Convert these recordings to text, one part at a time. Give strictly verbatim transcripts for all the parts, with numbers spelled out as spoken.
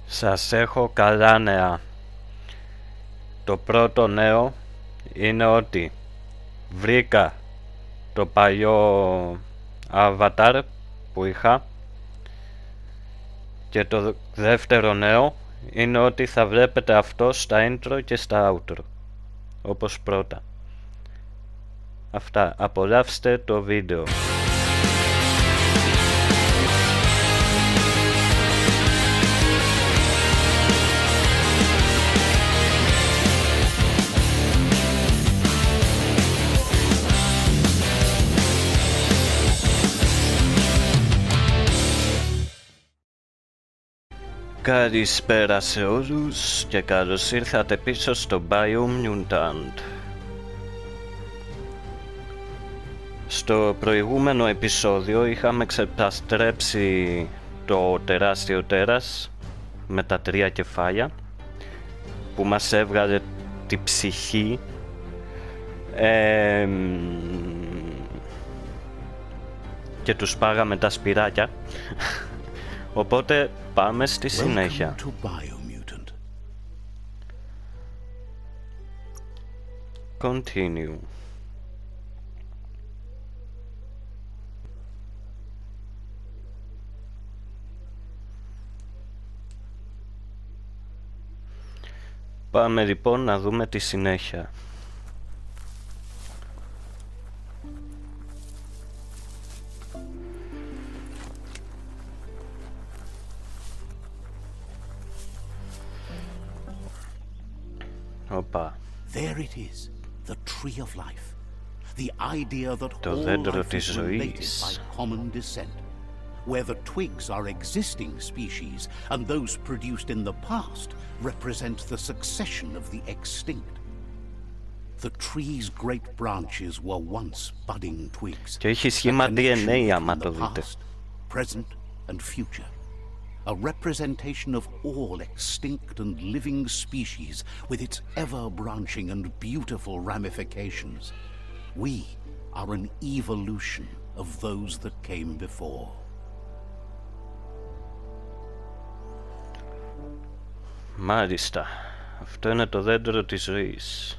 Σας έχω καλά νέα. Το πρώτο νέο είναι ότι βρήκα το παλιό avatar που είχα, και το δεύτερο νέο είναι ότι θα βλέπετε αυτό στα intro και στα outro, όπως πρώτα. Αυτά, απολαύστε το βίντεο. Καλησπέρα σε όλους και καλώς ήρθατε πίσω στο Biomutant. Στο προηγούμενο επεισόδιο είχαμε ξεπαστρέψει το τεράστιο τέρας με τα τρία κεφάλια που μας έβγαλε τη ψυχή, ε, και τους πάγαμε τα σπυράκια. Οπότε πάμε στη συνέχεια. Continue. Πάμε λοιπόν να δούμε τη συνέχεια. Οπα. There it is, the tree of life. The idea that Το all δέντρο life της is related ζωής. by common descent, where the twigs are existing species and those produced in the past represent the succession of the extinct. The tree's great branches were once budding twigs. Και έχει σχήμα a ντι εν έι connection άμα between το the δείτε. past, present and future. A representation of all extinct and living species with its ever-branching and beautiful ramifications. We are an evolution of those that came before. Μάλιστα. Αυτό είναι το δέντρο της ζωής.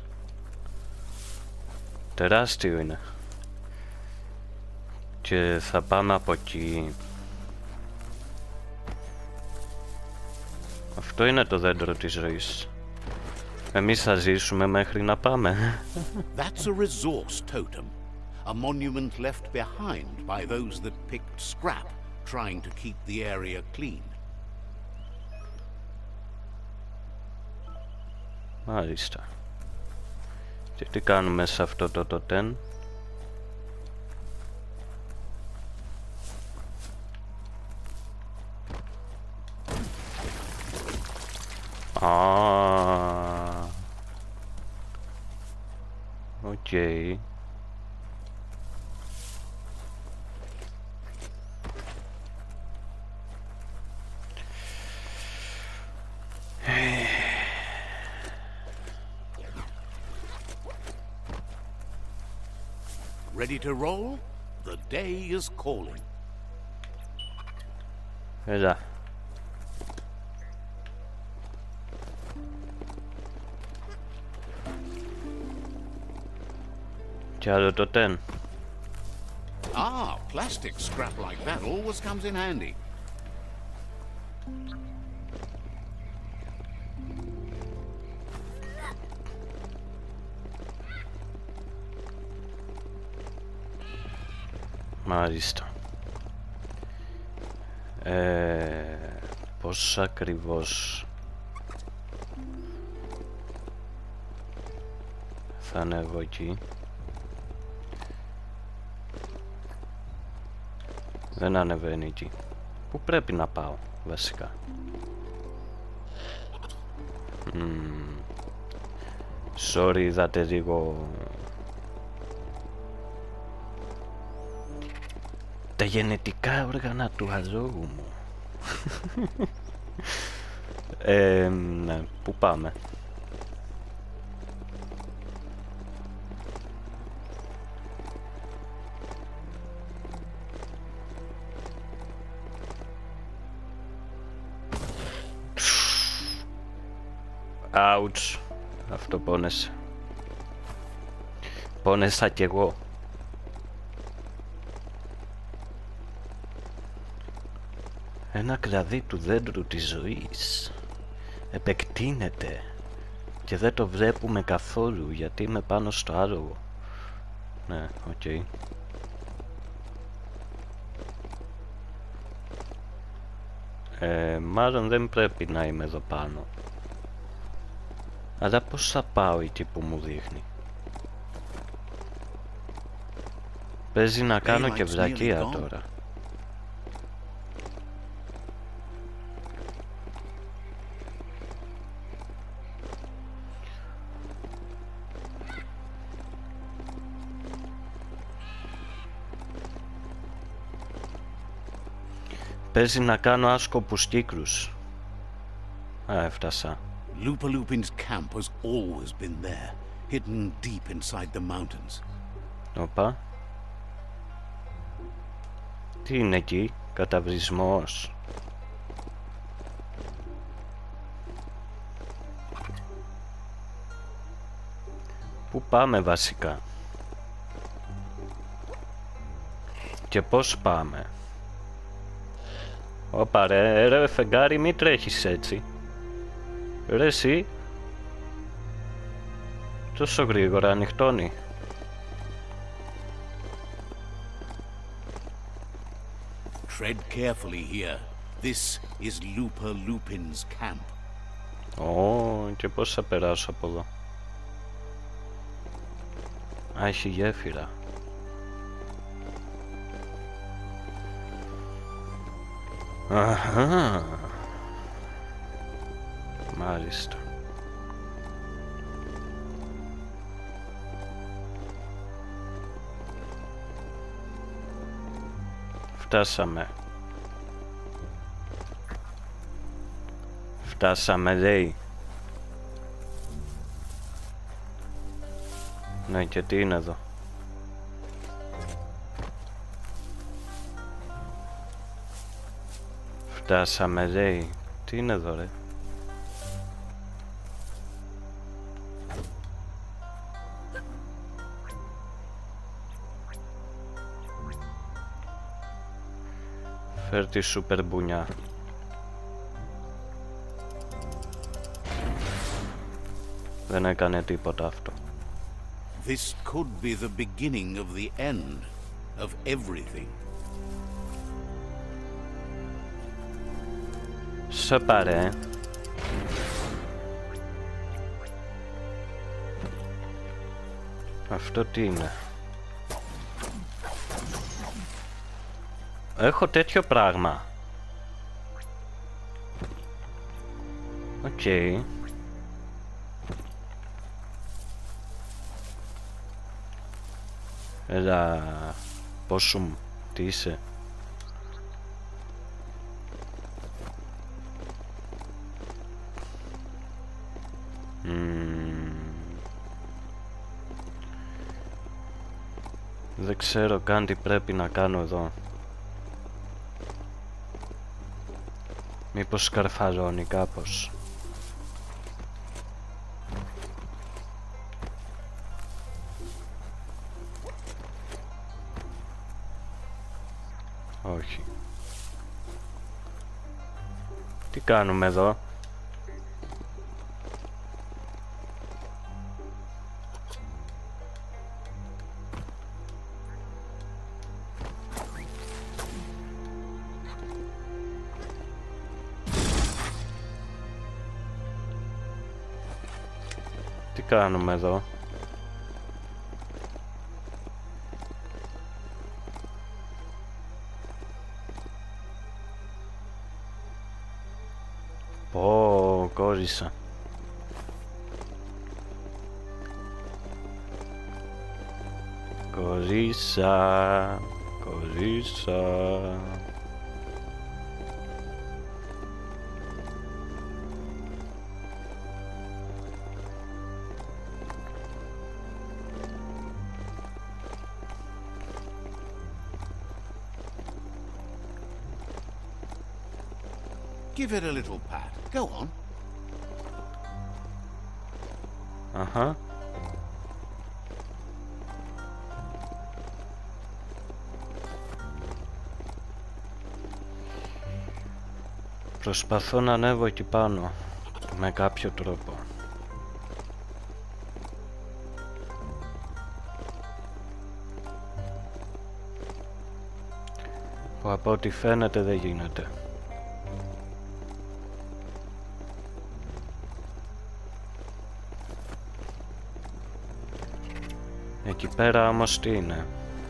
Τεράστιο είναι. Και θα πάμε από εκεί. Αυτό είναι το δέντρο της ζωής. Εμείς θα ζήσουμε μέχρι να πάμε. That's a resource totem, a monument left behind by those that picked scrap, trying to keep the area clean. Μάλιστα. Και τι κάνουμε σε αυτό το τοτέν? Α, οκ. Ready to roll? The day is calling. Έλα. Κι άλλο τοτέν. Ah, plastic scrap like that always comes in handy. Μάλιστα. Ε, πώς ακριβώς θα ανέβω εκεί? Δεν ανεβαίνει εκεί. Πού πρέπει να πάω βασικά? Mm. Sorry, είδατε λίγο τα γενετικά όργανα του αλόγου μου. ε, ναι, πού πάμε? Ouch. Αυτό πόνεσε. Πόνεσα κι εγώ. Ένα κλαδί του δέντρου της ζωής επεκτείνεται και δεν το βλέπουμε καθόλου γιατί είμαι πάνω στο άλογο. Ναι, οκ. Okay. Ε, μάλλον δεν πρέπει να είμαι εδώ πάνω. Αλλά πώς θα πάω εκεί που μου δείχνει? Παίζει να κάνω και βλακεία τώρα. Παίζει να κάνω άσκοπους κύκλους. Α, έφτασα. Lupa Lupin's camp has always been there, hidden deep inside the mountains. Οπα. Τι είναι εκεί, καταβλισμός? Πού πάμε βασικά? Και πώς πάμε? Ωπα ρε, ρε φεγγάρι, μη τρέχεις έτσι. Ρε εσύ. Τόσο γρήγορα ανοιχτώνει. Tread carefully here. This is Lupa Lupin's camp. Ω, και πώς θα περάσω από εδώ? Α, έχει γέφυρα. Αχα. Μάλιστα. Φτάσαμε. Φτάσαμε, λέει. Ναι, και τι είναι εδώ? Φτάσαμε, λέει. Τι είναι εδώ, ρε? Φέρ' τη σούπερ μπουνιά. Δεν έκανε τίποτα αυτό. This could be the beginning of the end of everything. Σε πάρε. Αυτό τι είναι? Έχω τέτοιο πράγμα. Οκ. Okay. Έλα, πόσο μου, τι είσαι? Mm. Δεν ξέρω καν τι πρέπει να κάνω εδώ. Μήπως σκαρφαλώνει κάπως? Όχι. Τι κάνουμε εδώ? Τι κάνουμε εδώ? Πω, κόλλησα. Κόλλησα, κόλλησα. Give it a little pat. Go on. Αχα. Προσπαθώ να ανέβω εκεί πάνω με κάποιο τρόπο. Που από ό,τι φαίνεται δεν γίνεται. Εκεί πέρα όμως τι είναι?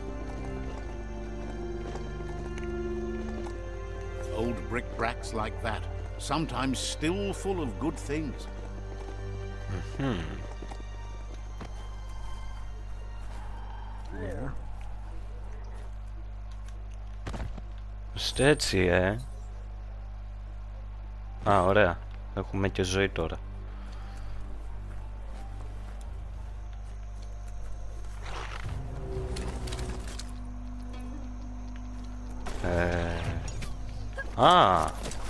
Old bric-a-bracs like that, sometimes still full of good things. Mm-hmm. Yeah. Είστε έτσι, ε. Α, ωραία. Έχουμε και ζωή τώρα. Ε... Α!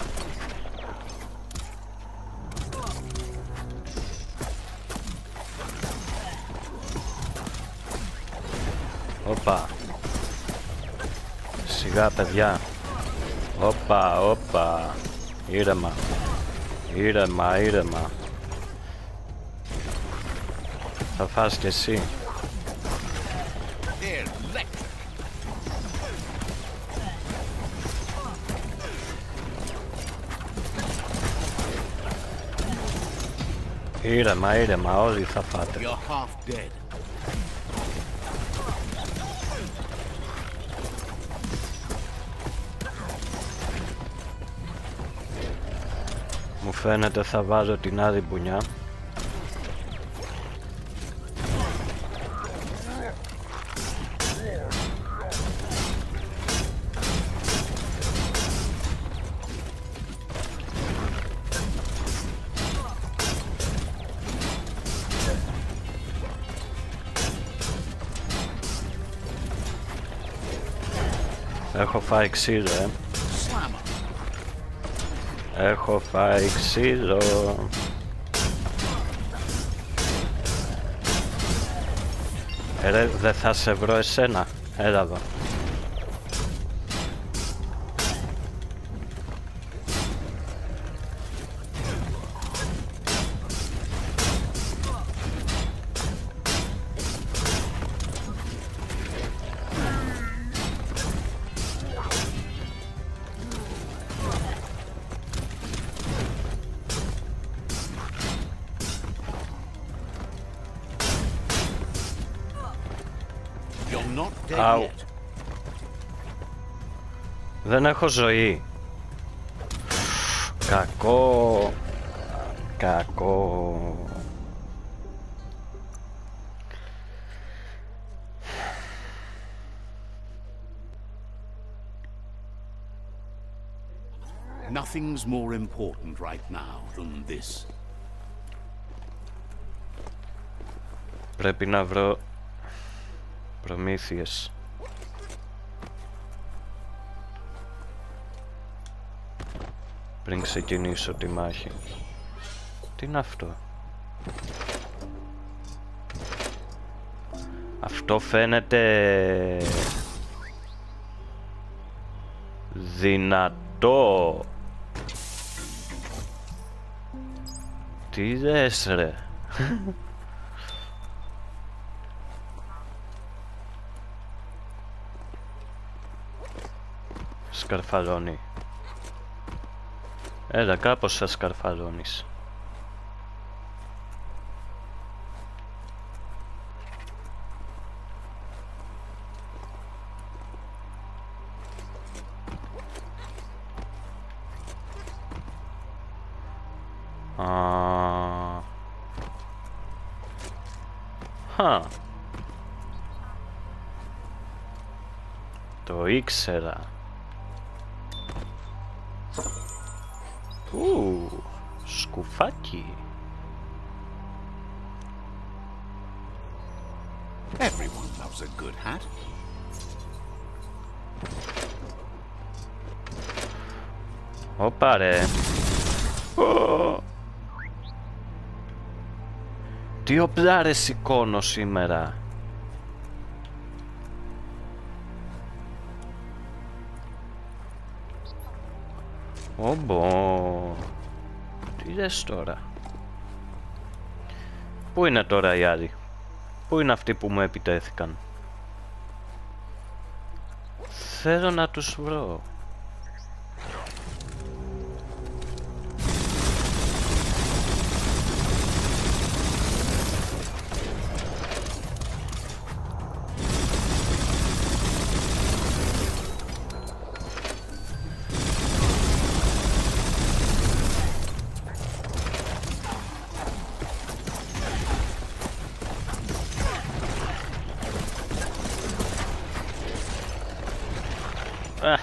Όπα. Σιγά, παιδιά. Όπα, όπα. Ήρεμα. Ήρεμα, ήρεμα. Θα φας κι εσύ. Ήρεμα, ήρεμα, όλοι θα φάτε. Μου φαίνεται θα βάζω την άλλη μπουνιά. Έχω φάει ξύλο, ε. Έχω φάει ξύλο. Ε, ρε, δεν θα σε βρω εσένα. Έλα εδώ. Αου. Δεν έχω ζωή. Κακό. Κακό. Nothing's more important right now than this. Πρέπει να βρω προμήθειες. Πριν ξεκινήσω τη μάχη. Τι είναι αυτό? Αυτό φαίνεται δυνατό. Τι δες, ρε? Σκαρφαλώνει. Έλα, κάπως θα σκαρφαλώνεις. Α. Χα. Το ήξερα. Ου, σκουφάκι. Everyone loves a good hat. Όπα ρε. Τι όπλα ρε σηκώνω σήμερα. Όμπο. Τι λες τώρα. Πού είναι τώρα οι άλλοι. Πού είναι αυτοί που μου επιτέθηκαν. Θέλω να τους βρω. Ah.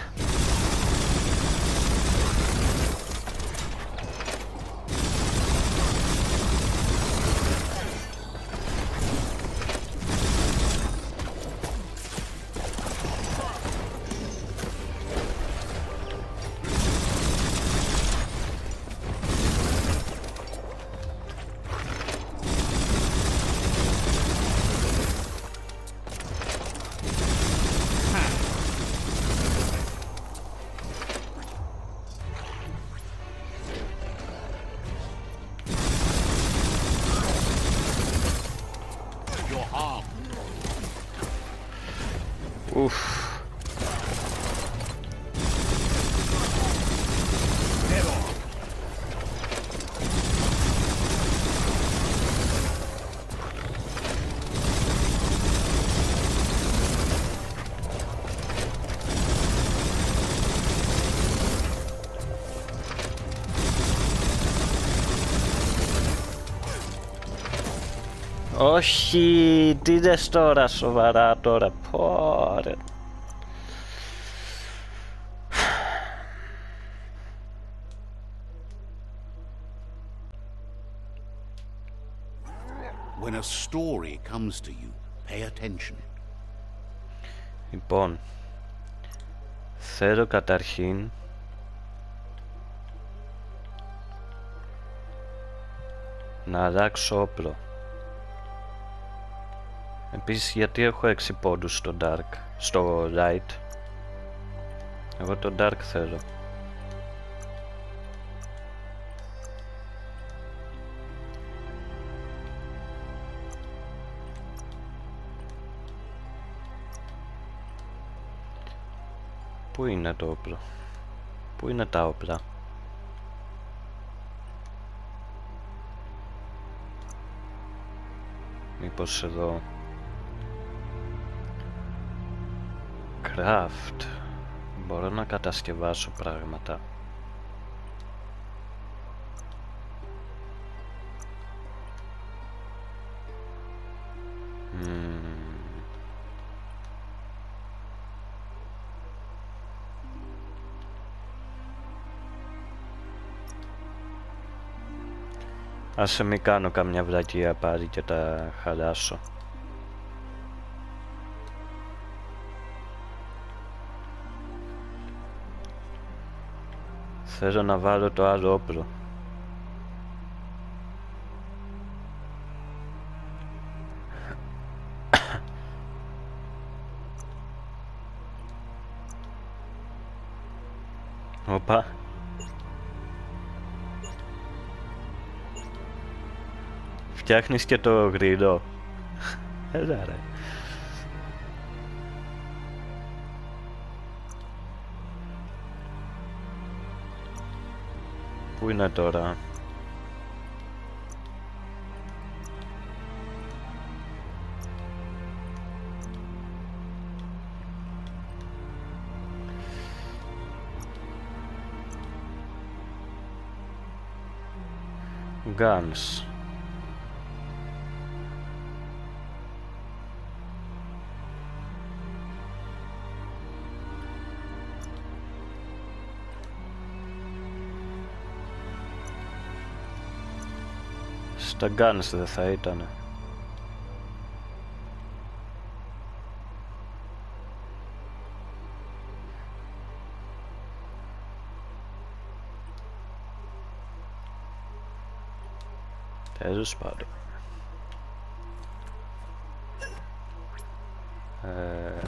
Uff. Όχι, τι δες τώρα σοβαρά τώρα, πόρε. When a story comes to you, pay attention. Λοιπόν, θέλω καταρχήν να αλλάξω όπλο. Επίσης, γιατί έχω έξι πόντους στο Dark, στο Light. Εγώ το Dark θέλω. Πού είναι το όπλο? Πού είναι τα όπλα? Μήπως εδώ? Craft. Μπορώ να κατασκευάσω πράγματα. Mm. Άσε μη κάνω καμιά βλακεία πάλι και τα χαλάσω. Θέλω να βάλω το άλλο όπλο. Οπα. Φτιάχνεις και το γρυλό. Έλα ρε. Πού είναι τώρα? Guns. Στα guns δεν θα ήτανε. Τέλος πάντων. Ε...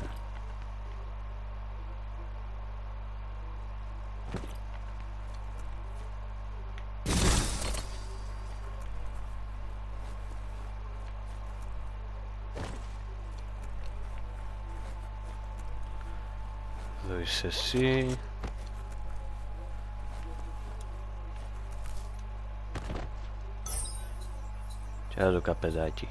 Εδώ είσαι εσύ. Και άλλο καπεδάκι.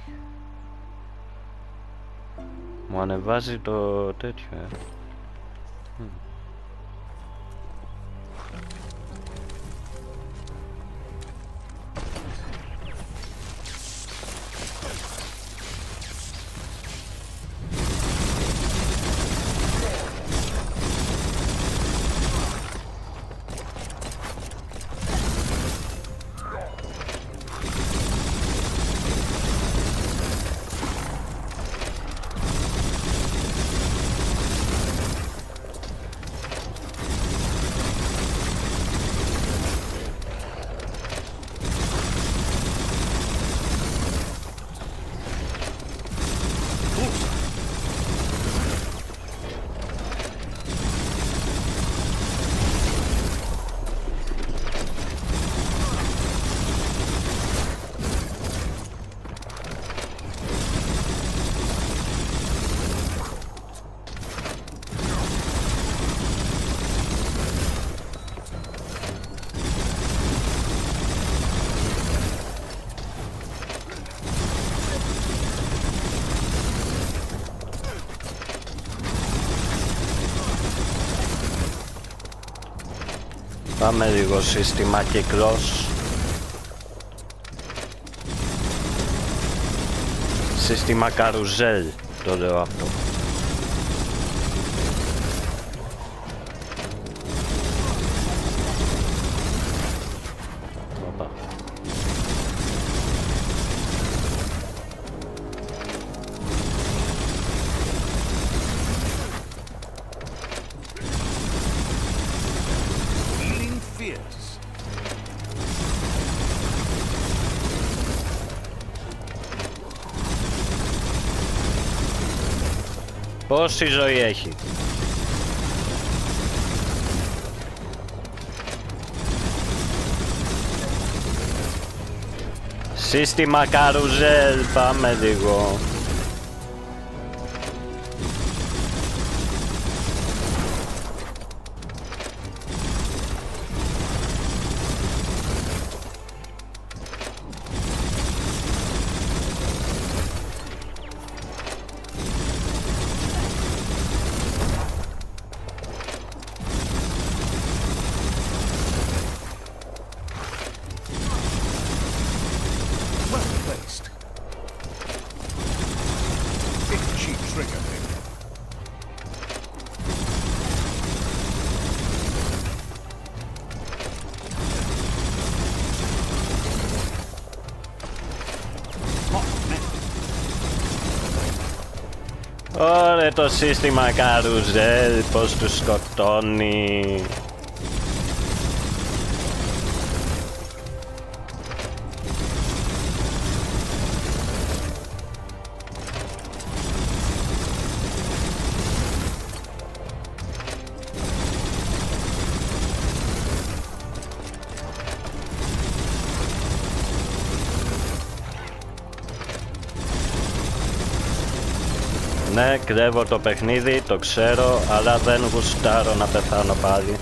Μου ανεβάζει το τέτοιο, ε. Hm. Πάμε λίγο σύστημα κύκλος. Σύστημα καρουζέλ το λέω αυτό. Οπα. Πόση ζωή έχει? Σύστημα καρουζέλ, πάμε λίγο. Ωραία το σύστημα καρουζέλ, πως τους σκοτώνει. Ναι, κρεύω το παιχνίδι, το ξέρω, αλλά δεν γουστάρω να πεθάνω πάλι.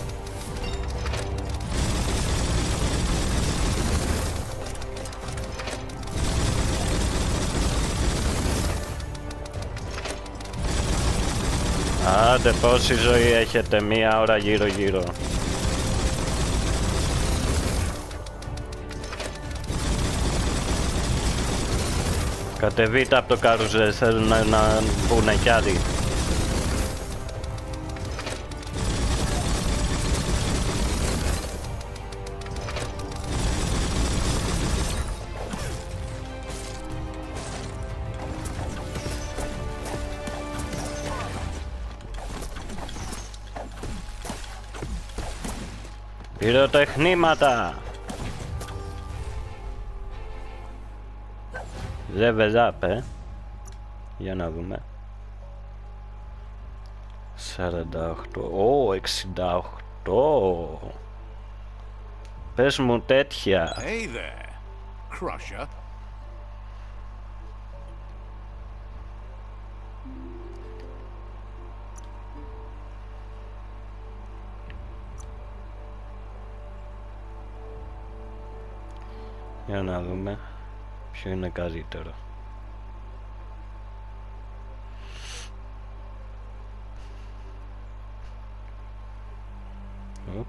Άντε, πόση ζωή έχετε? Μία ώρα γύρω γύρω. Κατεβείτε από το καρουζέλ, θέλουν να, να μπουνε κι άλλοι. Πυροτεχνήματα! Level up, ε. Για να δούμε. σαράντα οκτώ. Ω, εξήντα οκτώ. Πες μου τέτοια. Hey there, Crusher. Για να δούμε ποιο είναι καλύτερο. Οπ.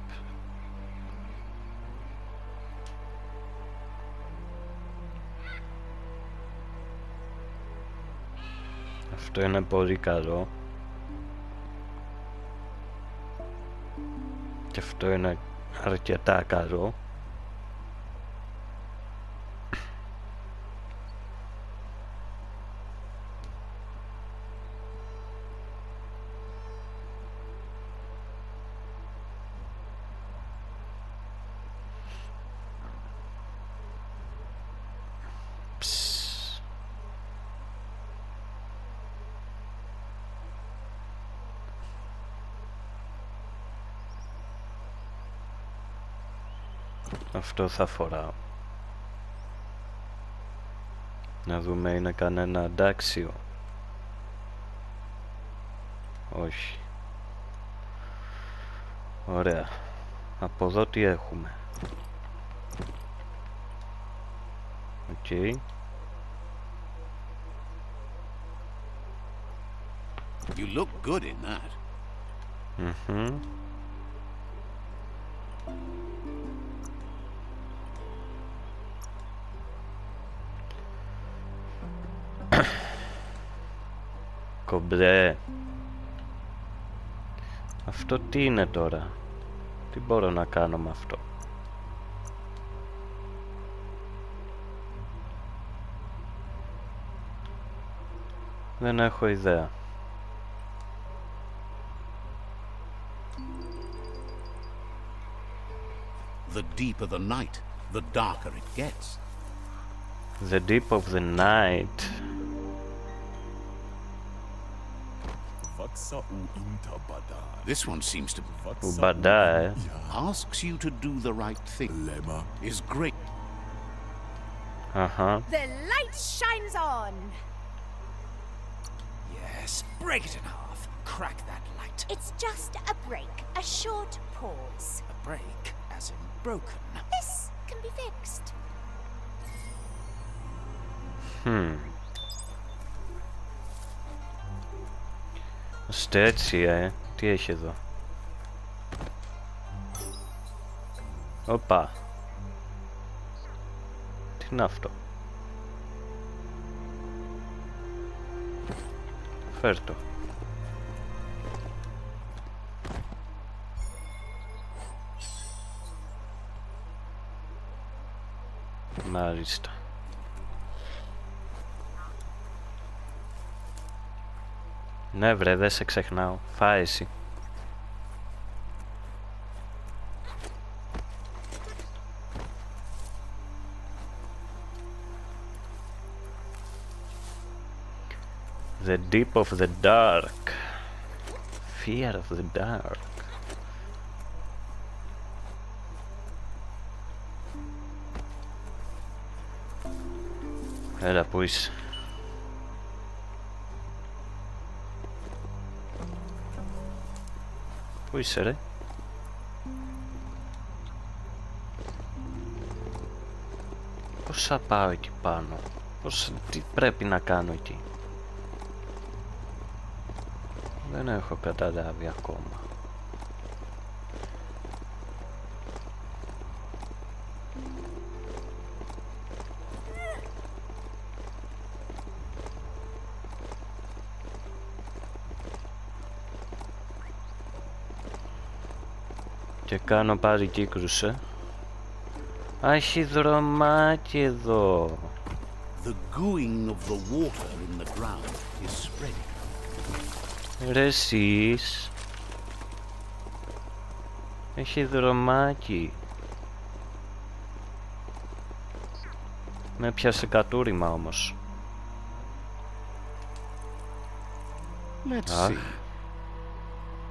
Αυτό είναι πολύ καλό. Και αυτό είναι αρκετά καλό. Αυτό θα φοράω. Να δούμε είναι κανένα αντάξιο. Όχι. Ωραία. Από εδώ τι έχουμε. Οκ. Okay. You look good in that. Mm-hmm. Κομπλέ. Αυτό τι είναι τώρα? Τι μπορώ να κάνω με αυτό? Δεν έχω ιδέα. The deeper the night, the darker it gets. The deep of the night. This one seems to Ubada, asks you to do the right thing. Is great. Uh-huh. The light shines on. Yes, break it in half. Crack that light. It's just a break, a short pause. A break, as in broken. This can be fixed. Hmm. Ώστε έτσι, ε. Τι έχει εδώ? Οπα. Τι είναι αυτό? Φέρ' το. Μάλιστα. Ναι βρε, δεν σε ξεχνάω. Φάε εσύ. The deep of the dark. Fear of the dark. Έλα, πού είσαι? Πού είσαι ρε? Πώς θα πάω εκεί πάνω? Πώς, τι πρέπει να κάνω εκεί? Δεν έχω καταλάβει ακόμα. Και κάνω πάλι κύκλους, ε. Α, έχει δρομάκι εδώ. The gooing of the water in the ground is spreading. Ρε εσείς. Έχει δρομάκι. Με πιάσε κατούριμα όμως. Let's Αχ. see.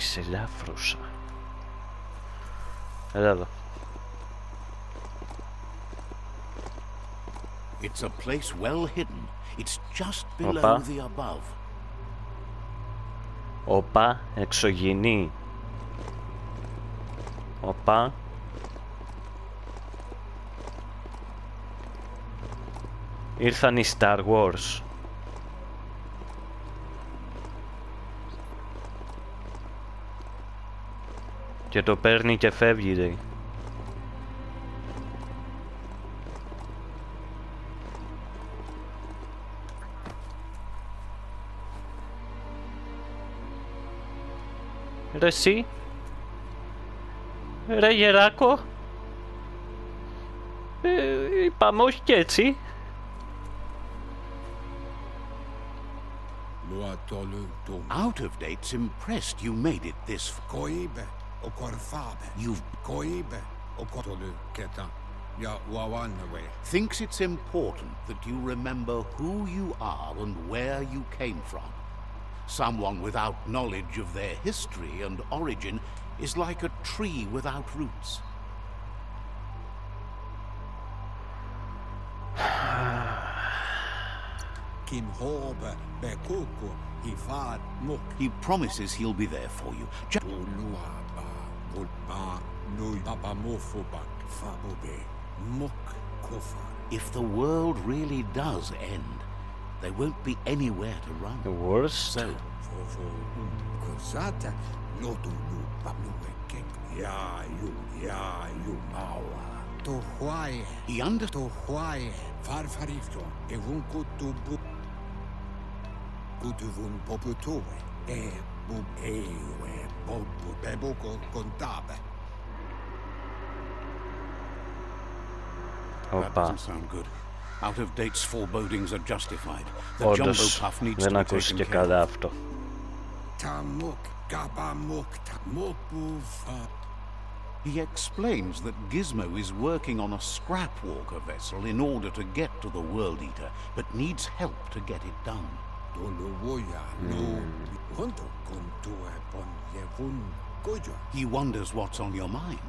ελάφρωσα. Έλα εδώ. It's a place well hidden. It's just below Οπα. the above. Οπα, εξωγηνή. Οπα. Ήρθαν οι Star Wars. Και το παίρνει και φεύγει, λέει. Ρε εσύ. Ρε γεράκο. Ε, είπαμε όχι και έτσι. Out of date's impressed you made it this far. Koibe o korfabe. You've Koibe o kotolu keta. Ya wawanwe. thinks it's important that you remember who you are and where you came from. Someone without knowledge of their history and origin is like a tree without roots. Kim hobe be kuku ifad muk. He promises he'll be there for you. Just Ulua ba bulba nui baba mofubak fabobe muk kofa. if the world really does end, there won't be anywhere to run. The worst. So, Fofo um kozata lotu lu bablu kek. Ya you ya you mawa. To huai. he understood. To huai farfarifto evun kutubu kutuvun poputoe e bub ewe bobu beboko kontabe. That Οπα. doesn't sound good. Out of date's forebodings are justified. The jumbo Όντως, puff needs δεν to be ακούστηκε taken care καλά of. αυτό. Tamuk gabamuk tamopu fa. He explains that Gizmo is working on a scrap walker vessel in order to get to the World Eater, but needs help to get it done. Dolowoya no honto kontu epon yevun gojo. He wonders what's on your mind.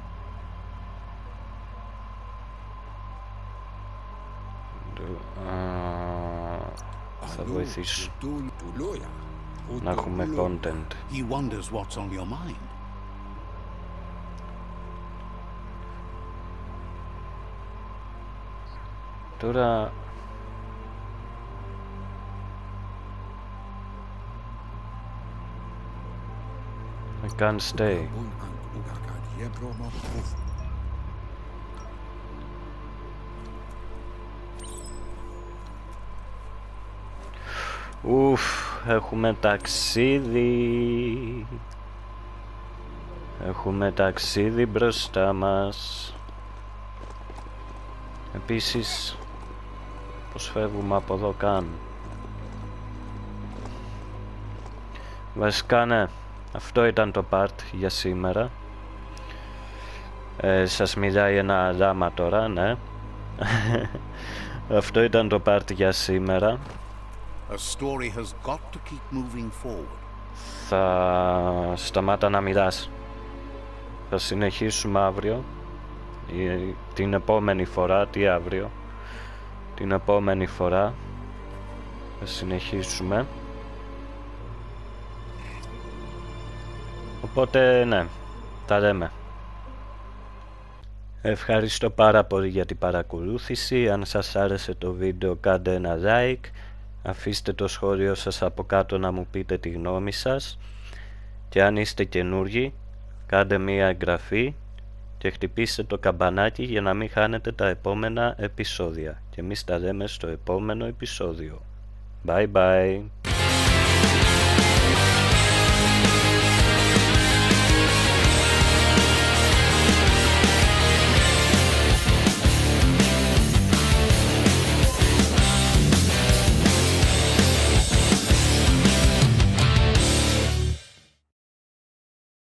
Α, θα βοηθήσω Tuloya. να έχουμε content. He wonders what's on your mind. Τώρα... I can't stay. Un an ugagad yebromo puf. Ουφ, έχουμε ταξίδι. Έχουμε ταξίδι μπροστά μας. Επίσης, πώς φεύγουμε από εδώ καν. Βασικά ναι, αυτό ήταν το part για σήμερα. Ε, σας μιλάει ένα λάμα τώρα, ναι. Αυτό ήταν το part για σήμερα. A story has got to keep moving forward. Θα σταμάτα να μιλάς. Θα συνεχίσουμε αύριο. Ή την επόμενη φορά, τι αύριο. Την επόμενη φορά θα συνεχίσουμε. Οπότε ναι, τα λέμε. Ευχαριστώ πάρα πολύ για την παρακολούθηση. Αν σας άρεσε το βίντεο κάντε ένα like. Αφήστε το σχόλιο σας από κάτω να μου πείτε τη γνώμη σας. Και αν είστε καινούργοι, κάντε μία εγγραφή και χτυπήστε το καμπανάκι για να μην χάνετε τα επόμενα επεισόδια. Και εμείς τα λέμε στο επόμενο επεισόδιο. Bye bye.